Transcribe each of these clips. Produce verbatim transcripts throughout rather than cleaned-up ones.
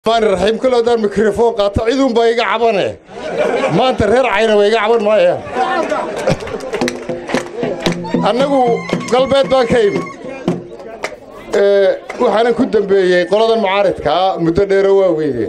الرحمن الرحيم كل هذا الميكروفون قاطع عيدهم بايقع عبانه ما انت رير عينه بايقع عبان مايا أنو قلبي باكيم أه وحنا كنت بيجي قلنا المعارض كا متدروا ويجي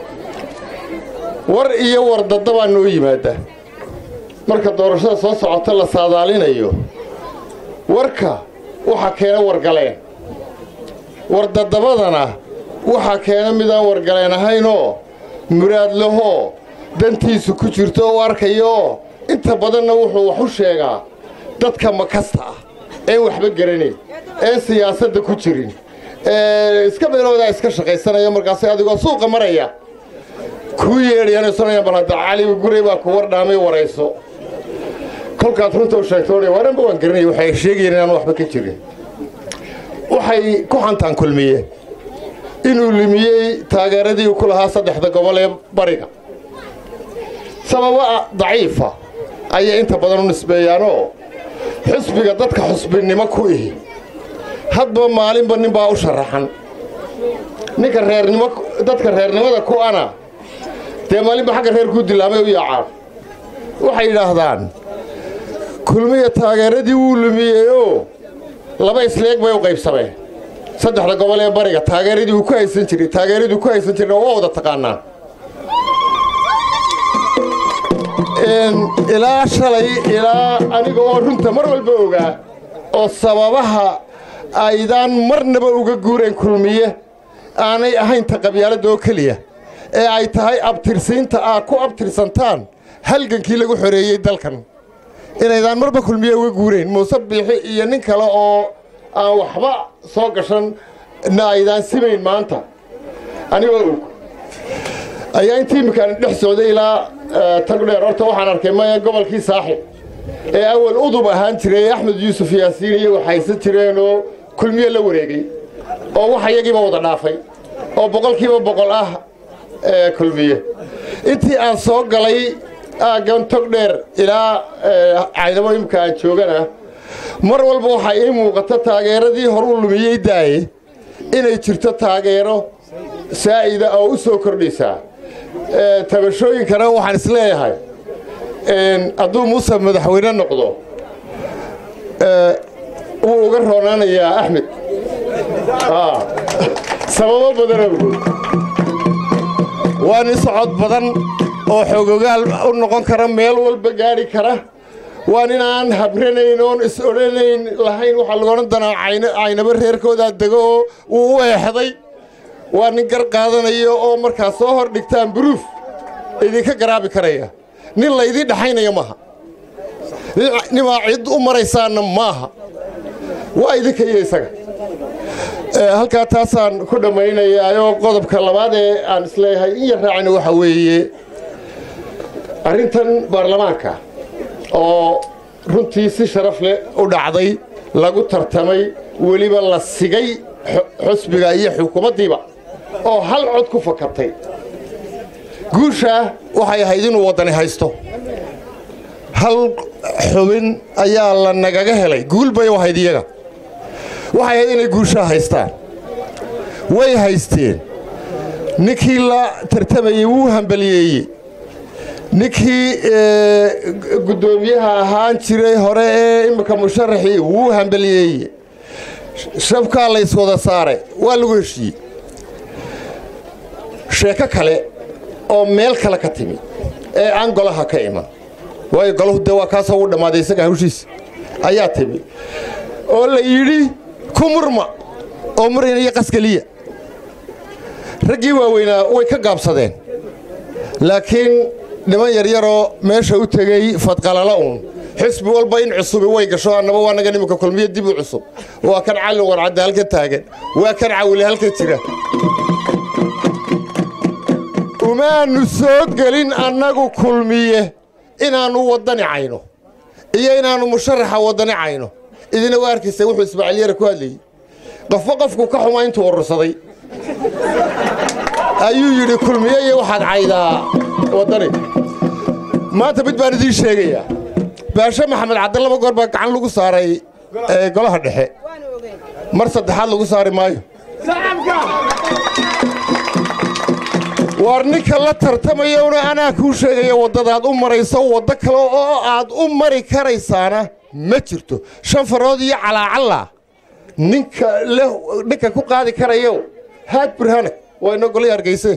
ور إيه ور ضد طبعا نوي ماده مركز دورشة صوص عطلة صادالين أيوه وركا وحكينا ورقلين ور ضد بدنا waxa keena midaan wargaleenahayno muraad laho dantiisu ku jirto oo arkayo inta badanna wuxuu wax u sheegaa dadka makasta ah ee waxba garanay ee siyaasadda ku jirin ee iska beelooda iska shaqaysanaya markaas adigoo suuqa maraya ku yeeriyana sanaya balada cali gurey baa ku wardhaamay warayso kolkaad runta u sheegtay waran baan garanay waxay sheegayeen inaan waxba ka jirin waxay ku xantaan kulmiyeen inuu limiyay taageeradii uu ku lahaa saddexda gobol ee bariga sababa daciifa ayay inta badan u nisbeeyaanoo xisbiga dadka xisbinimo ku ihi hadba maalinba nin baa u sharaxan ninka reernimo dadka reernimada ku ana dee maalinba xagga reer ku dilaamay u yaacaan waxay yidhaahdaan kulmiya taageeradii wuu lumiyeyoo laba isleeg bay u qaybsameen saddexda gobol ee bariga taageeradii uu ku haysan jiray taageeradii ku haysan jiray oo wada taqaanaan in ilaa shalay ilaa aniga oo runta mar walba ogaa oo sababaha aydan marnaba uga guureen kulmiye aanay ahayn taqabyaalada oo kaliya ee ay tahay abtirsiinta ah ku abtirsantaan halgankii lagu xoreeyay dalkan inaydan marba kulmiye uga guureen Muuse Biixi iyo nin kale oo aan waxba soo gashan naaydan simeyn maanta aniga ayaa intii imkaan dhex socday ilaa tagdheer horta waxaan arkay ma gobolkii saaxib ee awal udub ahaan jiray Axmed Yuusuf Yaasiin iyo waxaysan jireen oo kulmiye la wareegay oo waxa iyagiiba wada dhaafay oo boqolkiiba boqol ah ee kulmiye intii aan soo galay aagan tagdheer ilaa caydabo imkaan joogana mar walba waxa ay muuqato taageeradii hor u lumiyay daay inay jirto taageero saa'ida oo u soo kordhisa ee tabashooyinkana waxaan isleeyahay in aduu Muuse madaxweyne noqdo ee uu uga roonaanayaa Axmed ah sababo badan waan socod badan oo xogogaal u noqon kara meel walba gaari kara waan inaan habranayn oo is oranayn lahayn waxa lagu oran doonaa ayna aynaba reerkooda dago uu u eexday waa nin gar qaadanayo oo markaa soo hor dhigtaan proof idinka garaabi karaya nin la idin dhaxaynayo maaha nin ma cid u maraysaana maaha waa idinka iyo isaga ee halka taasaan ku dhamaynayaa qodobka labaad ee aan isleeyahay in yar raacin waxa weeye arrintan baarlamaanka oo runtii si sharaf leh u dhacday lagu tartamay waliba la sigay xusbiga iyo xukuumaddiiba oo hal cod ku fakatay guusha waxay ahayd inuu wadani haysto hal xubin ayaa la nagaga helay guul bay ahayd iyaga waxay ahayd inay guusha haystaan way haysteen ninkii la tartamayay wuu hambaliyey ninkii gudoomiyaha ahaan jiray hore ee imka musharaxii wuu hambaliyey shabka la iswada saaray waa lagu heshiiyey sheeko kale oo meel kale ka timi ee aan golaha ka iman way golahu de waa kaasoo u dhamaaday isaga hawshiis ayaa timi oo la yidhi ku murma oo murina iyo qaskaliya raggii waaweynaa way ka gaabsadeen laakiin niman yar yaroo meesha u tagay fadqalala uun xisbi walba in cusub way gasho annaba waa naga nimanka kulmiye dib u cusub waa kan cali warcad halka taagan waa kan cawli halka jira umaanu soo galin annagu kulmiye inaanu wadani cayno iyo inaanu musharaxa wadani cayno idina waa arkaysa wuxuu Ismaaciil yar ku hadlayay qofba qofku ka xumaa intuu urursaday ayuu yiri kulmiye iyo waxaad caydaa wadani maanta mid baan idin sheegayaa baasha maxamed cabdi laba goor baa gacan lagu saaray ee golaha dhexe mar saddexaad lagu saari maayo وارنك لا ترتميون أنا كوشة يا ودد هاد أمر يسوى ذكر هاد أمر كريسانة ما جرتو شنف راضي على علا نك له نك كو قاعد كريو هاد برهانك وإنه قولي أرجيسه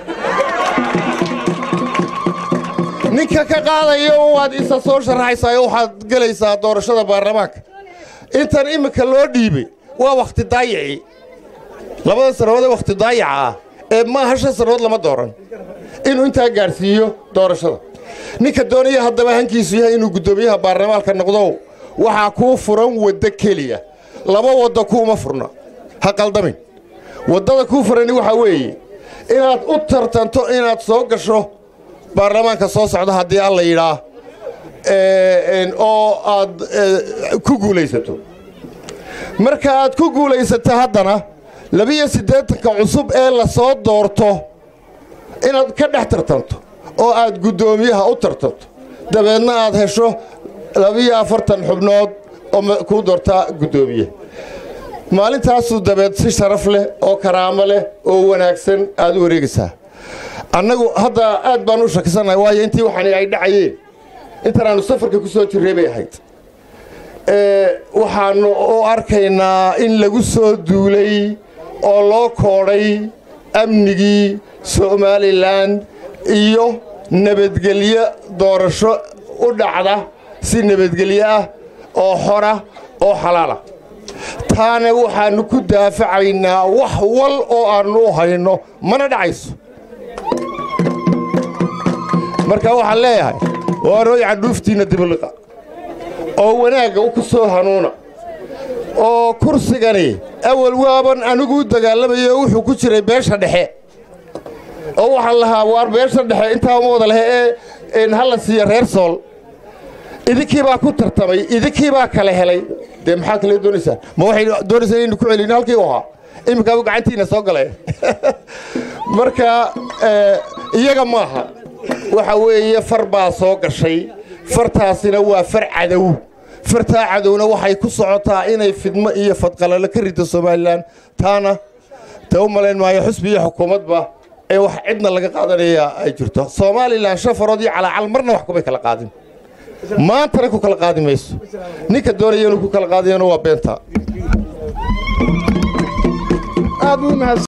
ninka ka qaadayo waad isa soo sharaxaysaa waxaad galaysaa doorashada baarlamaanka intan imika loo dhiibay waa waqti daayici labada sanadood waqti daayica ee ma hasha sanadood lama dooran inuu inta gaarsiiyo doorashada ninka doonaya haddaba hankiisu yahay inuu gudoomiyaha baarlamaanka noqdo waxa ku furan wada kaliya laba wada kuma furna ha qaldamin wadada ku furan waxa weeye inaad u tartanto inaad soo gasho baarlamaanka soo socda hadii alla yiraahdo ee oo aad ku guuleysato marka aad ku guuleysato haddana laba iyo siddeetan ka cusub ee la soo doorto inaad ka dhex tartanto oo aad gudoomiyaha u tartanto dabeedna aad hesho laba iyo afartan xubnood oo ku doorta gudoomiye maalintaas dabeed si sharaf leh oo karaamo leh oo wanaagsan aad u wareegaysaa annagu hadda aad baan u shakisanahay waayo intii waxaan ay dhacayeen intaan safarka ku soo jireebay ahayd ee waxaan oo arkaynaa in lagu soo duulay oo loo kooray amnigii Somaliland iyo nabadgelyo doorasho u dhacda si nabadgelyo ah oo xora oo xalaala taana waxaan ku daafacaynaa wax wal oo aanu hayno mana dhacayso marka waxaan leeyahay waa rooy caduftiina dibulqa oo wanaaga u ku soo hanuuna oo kursigani awal waaban anigu dagaalamayo wuxuu ku jiray beesha dhexe oo waxa lahaa war beesha dhexe inta ma wada leh ee hal siya reer sool idinkii baa ku tartamay idinkii baa kala helay de maxaa kale doonaysaa ma waxay doonaysaa in ku celin halkii waxa imika gacantiina soo galay marka iyaga maaha waxa weeye far baa soo gashay fartaasina waa far cadow fartaa cadowna waxay ku socotaa inay fidmo iyo fadqalala ka rido Soomaaliland taana taw maleen maayo xusbi iyo xukuumadba ee wax cidna laga qaadanaya ay jirto Soomaaliland shafaroodii cala cal marna wax kuma kala qaadin maanta ku kala qaadi mayso ninka doonaya inuu ku kala qaadiyana waa beenta aad u